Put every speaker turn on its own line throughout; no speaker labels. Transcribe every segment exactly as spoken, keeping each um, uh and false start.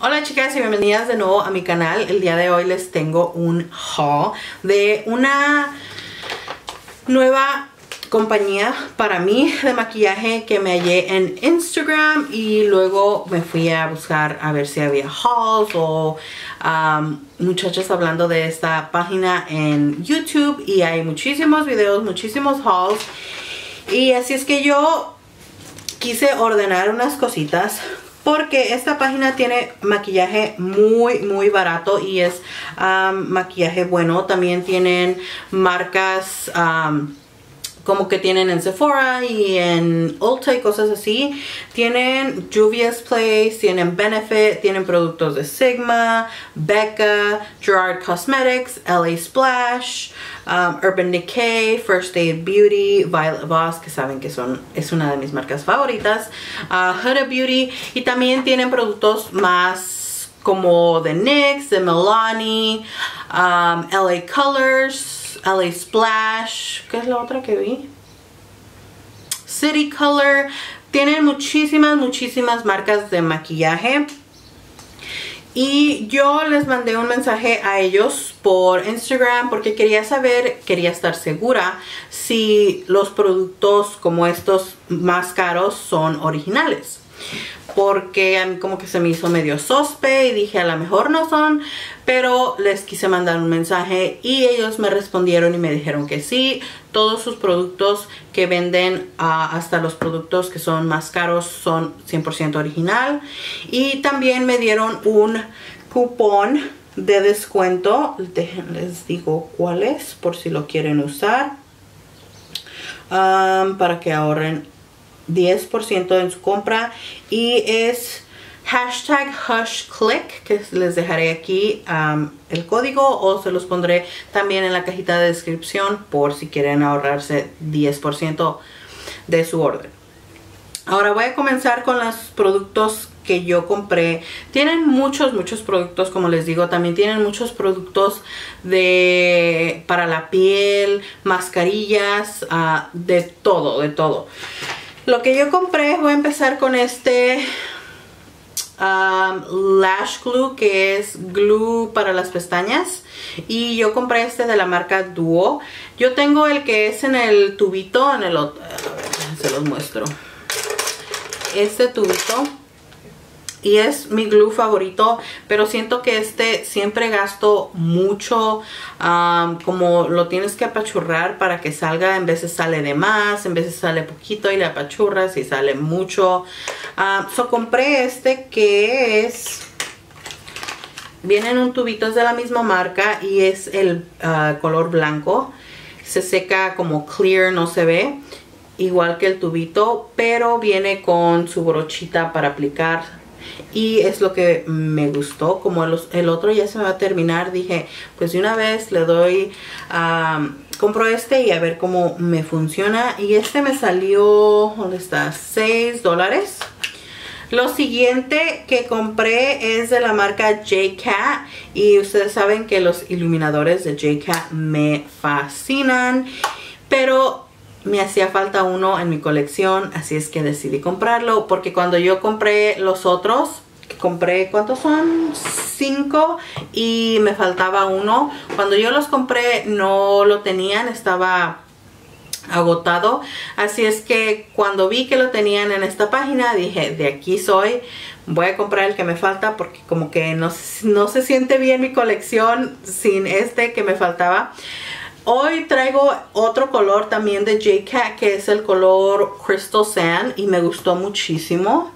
Hola chicas y bienvenidas de nuevo a mi canal. El día de hoy les tengo un haul de una nueva compañía para mí de maquillaje que me hallé en Instagram y luego me fui a buscar a ver si había hauls o um, muchachas hablando de esta página en YouTube, y hay muchísimos videos, muchísimos hauls, y así es que yo quise ordenar unas cositas porque esta página tiene maquillaje muy muy barato y es um, maquillaje bueno. También tienen marcas um, como que tienen en Sephora y en Ulta y cosas así. Tienen Juvia's Place, tienen Benefit, tienen productos de Sigma, Becca, Gerard Cosmetics, L A Splash, um, Urban Decay, First Aid Beauty, Violet Voss, que saben que son, es una de mis marcas favoritas, uh, Huda Beauty, y también tienen productos más como de N Y X, de Milani, um, L A Colors, L A Splash, ¿qué es la otra que vi? City Color. Tienen muchísimas, muchísimas marcas de maquillaje. Y yo les mandé un mensaje a ellos por Instagram porque quería saber, quería estar segura si los productos como estos más caros son originales. Porque a mí como que se me hizo medio sospe y dije a lo mejor no son, pero les quise mandar un mensaje y ellos me respondieron y me dijeron que sí. Todos sus productos que venden, uh, hasta los productos que son más caros, son cien por ciento original. Y también me dieron un cupón de descuento. Dejen, les digo cuál es por si lo quieren usar, um, para que ahorren diez por ciento en su compra, y es hashtag HushClick, que les dejaré aquí um, el código, o se los pondré también en la cajita de descripción por si quieren ahorrarse diez por ciento de su orden. Ahora voy a comenzar con los productos que yo compré. Tienen muchos, muchos productos, como les digo. También tienen muchos productos de para la piel, mascarillas, uh, de todo, de todo. Lo que yo compré, voy a empezar con este um, Lash Glue, que es glue para las pestañas. Y yo compré este de la marca Duo. Yo tengo el que es en el tubito, en el otro, a ver, se los muestro. Este tubito. Y es mi glue favorito, pero siento que este siempre gasto mucho, um, como lo tienes que apachurrar para que salga. En veces sale de más, en veces sale poquito y le apachurras y sale mucho. Um, so compré este que es, viene en un tubito, es de la misma marca y es el uh, color blanco. Se seca como clear, no se ve, igual que el tubito, pero viene con su brochita para aplicar. Y es lo que me gustó. Como el, el otro ya se me va a terminar, dije pues de una vez le doy, um, compro este y a ver cómo me funciona. Y este me salió, ¿dónde está? seis dólares. Lo siguiente que compré es de la marca J Cat. Y ustedes saben que los iluminadores de J Cat me fascinan, pero me hacía falta uno en mi colección, así es que decidí comprarlo. Porque cuando yo compré los otros, compré, ¿cuántos son? Cinco, y me faltaba uno. Cuando yo los compré no lo tenían, estaba agotado. Así es que cuando vi que lo tenían en esta página, dije, de aquí soy. Voy a comprar el que me falta porque como que no, no se siente bien mi colección sin este que me faltaba. Hoy traigo otro color también de J Cat, que es el color Crystal Sand, y me gustó muchísimo.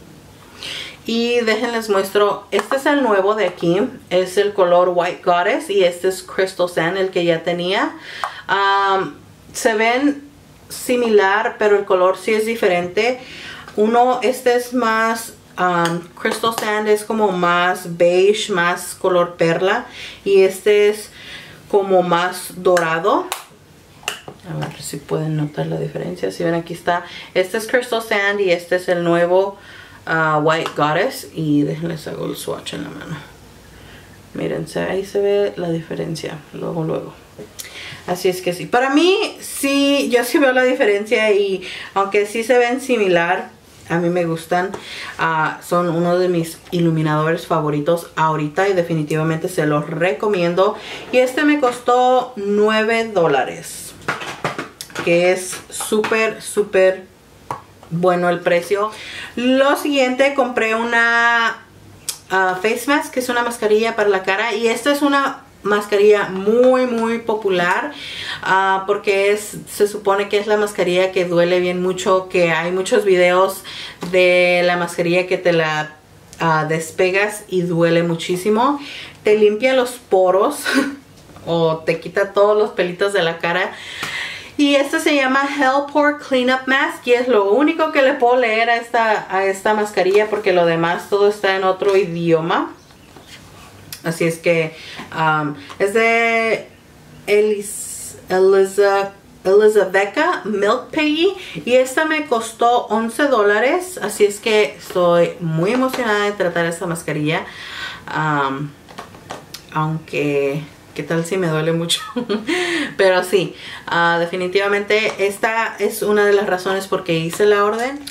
Y déjenles muestro, este es el nuevo de aquí, es el color White Goddess, y este es Crystal Sand, el que ya tenía. Um, se ven similar, pero el color sí es diferente. Uno, este es más, um, Crystal Sand es como más beige, más color perla, y este es como más dorado. A ver si pueden notar la diferencia. Si ven, aquí está, este es Crystal Sand y este es el nuevo uh, White Goddess. Y déjenles hago el swatch en la mano. Mírense, ahí se ve la diferencia luego luego. Así es que sí, para mí sí, yo sí veo la diferencia. Y aunque sí se ven similar, A mí me gustan, uh, son uno de mis iluminadores favoritos ahorita y definitivamente se los recomiendo. Y este me costó nueve dólares, que es súper, súper bueno el precio. Lo siguiente, compré una uh, face mask, que es una mascarilla para la cara. Y esta es una mascarilla muy muy popular uh, porque es se supone que es la mascarilla que duele bien mucho, que hay muchos videos de la mascarilla que te la uh, despegas y duele muchísimo, te limpia los poros o te quita todos los pelitos de la cara. Y esta se llama Hell Pore Cleanup Mask y es lo único que le puedo leer a esta, a esta mascarilla, porque lo demás todo está en otro idioma. Así es que um, es de Elis, Eliza, Elizaveta Milk Piggy y esta me costó once dólares. Así es que estoy muy emocionada de tratar esta mascarilla. Um, aunque, ¿qué tal si me duele mucho? Pero sí, uh, definitivamente esta es una de las razones por qué hice la orden.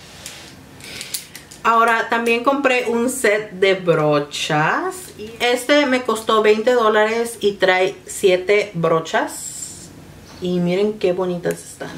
Ahora también compré un set de brochas. Este me costó veinte dólares y trae siete brochas. Y miren qué bonitas están.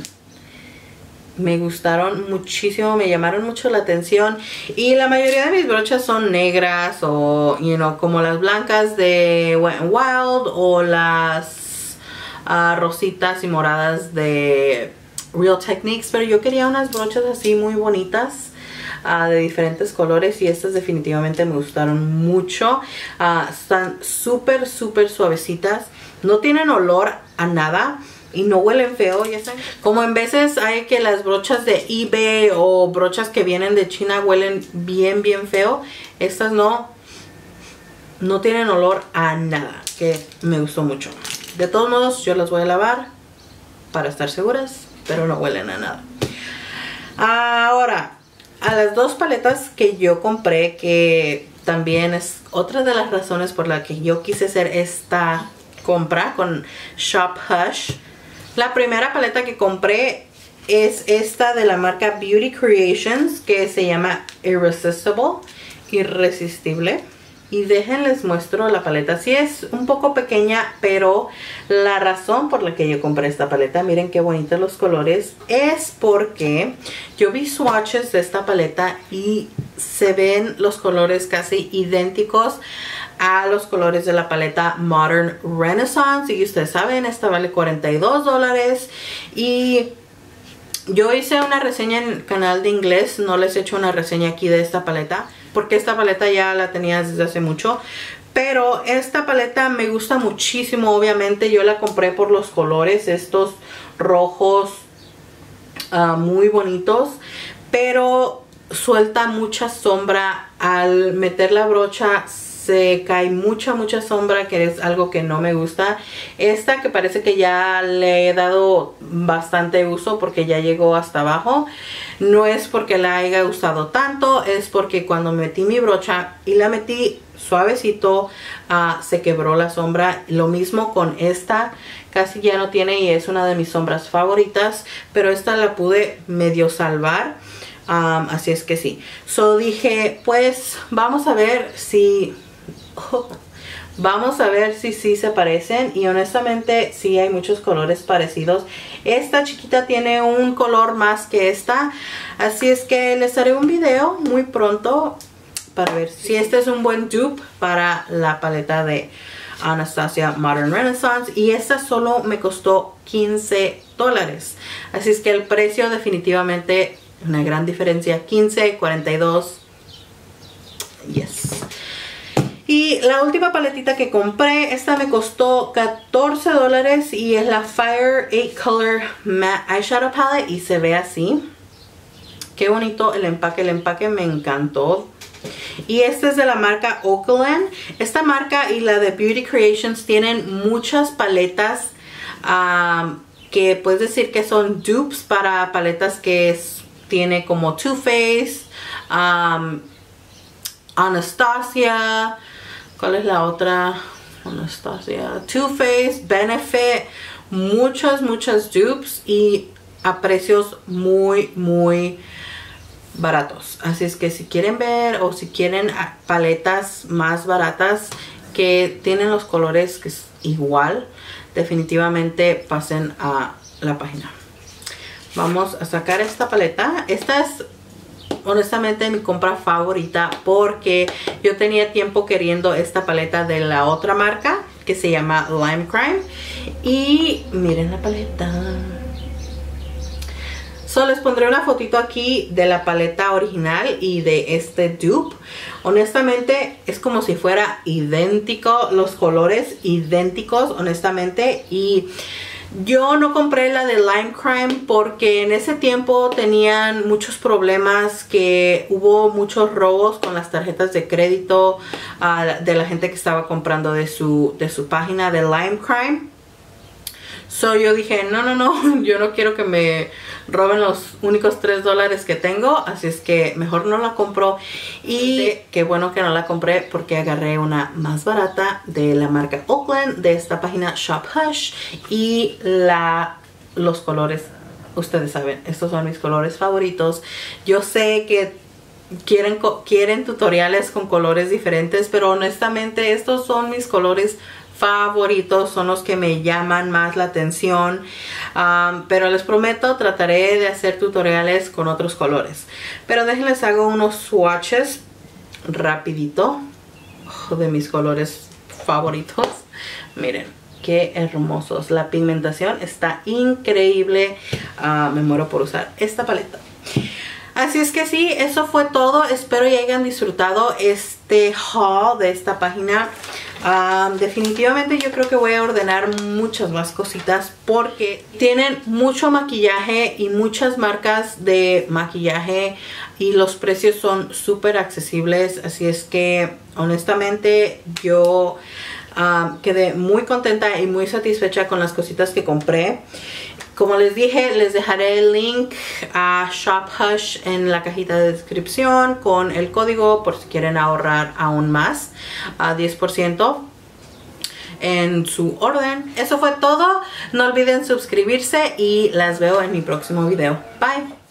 Me gustaron muchísimo, me llamaron mucho la atención. Y la mayoría de mis brochas son negras o, you know, como las blancas de Wet n Wild o las uh, rositas y moradas de Real Techniques. Pero yo quería unas brochas así muy bonitas. Uh, de diferentes colores y estas definitivamente me gustaron mucho. Uh, están súper súper suavecitas, no tienen olor a nada y no huelen feo. Ya saben, como en veces hay que las brochas de eBay o brochas que vienen de China huelen bien bien feo, estas no no tienen olor a nada, que me gustó mucho. De todos modos yo las voy a lavar para estar seguras, pero no huelen a nada. Ahora, a las dos paletas que yo compré, que también es otra de las razones por la que yo quise hacer esta compra con Shop Hush. La primera paleta que compré es esta de la marca Beauty Creations, que se llama Irresistible, Irresistible. Y déjenles muestro la paleta. Sí es un poco pequeña, pero la razón por la que yo compré esta paleta, miren qué bonitos los colores, es porque yo vi swatches de esta paleta y se ven los colores casi idénticos a los colores de la paleta Modern Renaissance. Y ustedes saben, esta vale cuarenta y dos dólares. Y yo hice una reseña en el canal de inglés, no les he hecho una reseña aquí de esta paleta, porque esta paleta ya la tenía desde hace mucho. Pero esta paleta me gusta muchísimo, obviamente. Yo la compré por los colores, estos rojos uh, muy bonitos. Pero suelta mucha sombra. Al meter la brocha se cae mucha, mucha sombra, que es algo que no me gusta. Esta que parece que ya le he dado bastante uso porque ya llegó hasta abajo. No es porque la haya usado tanto, es porque cuando metí mi brocha y la metí suavecito, uh, se quebró la sombra. Lo mismo con esta, casi ya no tiene y es una de mis sombras favoritas, pero esta la pude medio salvar. Um, así es que sí. So dije, pues vamos a ver si... Oh, vamos a ver si sí se parecen. Y honestamente sí hay muchos colores parecidos. Esta chiquita tiene un color más que esta. Así es que les haré un video muy pronto para ver si este es un buen dupe para la paleta de Anastasia Modern Renaissance. Y esta solo me costó quince dólares. Así es que el precio definitivamente una gran diferencia. quince, cuarenta y dos. Yes. Y la última paletita que compré, esta me costó catorce dólares y es la Fire eight Color Matte Eyeshadow Palette y se ve así. Qué bonito el empaque, el empaque me encantó. Y este es de la marca Oakland. Esta marca y la de Beauty Creations tienen muchas paletas um, que puedes decir que son dupes para paletas que es, tiene como Too Faced, um, Anastasia. ¿Cuál es la otra? Anastasia, Too Faced, Benefit. Muchas, muchas dupes y a precios muy, muy baratos. Así es que si quieren ver o si quieren paletas más baratas que tienen los colores que es igual, definitivamente pasen a la página. Vamos a sacar esta paleta. Esta es honestamente mi compra favorita porque yo tenía tiempo queriendo esta paleta de la otra marca que se llama Lime Crime. Y miren la paleta. So, les pondré una fotito aquí de la paleta original y de este dupe. Honestamente es como si fuera idéntico, los colores idénticos honestamente. Y yo no compré la de Lime Crime porque en ese tiempo tenían muchos problemas, que hubo muchos robos con las tarjetas de crédito uh, de la gente que estaba comprando de su, de su página de Lime Crime. So yo dije, no, no, no, yo no quiero que me roben los únicos tres dólares que tengo. Así es que mejor no la compro. Y qué bueno que no la compré porque agarré una más barata de la marca Oakland, de esta página Shop Hush. Y la, los colores, ustedes saben, estos son mis colores favoritos. Yo sé que quieren, quieren tutoriales con colores diferentes, pero honestamente estos son mis colores favoritos, son los que me llaman más la atención. Um, pero les prometo, trataré de hacer tutoriales con otros colores. Pero déjenles hago unos swatches rapidito de mis colores favoritos. Miren qué hermosos, la pigmentación está increíble. Uh, me muero por usar esta paleta. Así es que sí, eso fue todo. Espero que hayan disfrutado este haul de esta página. Um, definitivamente yo creo que voy a ordenar muchas más cositas porque tienen mucho maquillaje y muchas marcas de maquillaje y los precios son súper accesibles. Así es que honestamente yo um, quedé muy contenta y muy satisfecha con las cositas que compré. Como les dije, les dejaré el link a Shop Hush en la cajita de descripción con el código por si quieren ahorrar aún más, a diez por ciento en su orden. Eso fue todo. No olviden suscribirse y las veo en mi próximo video. Bye.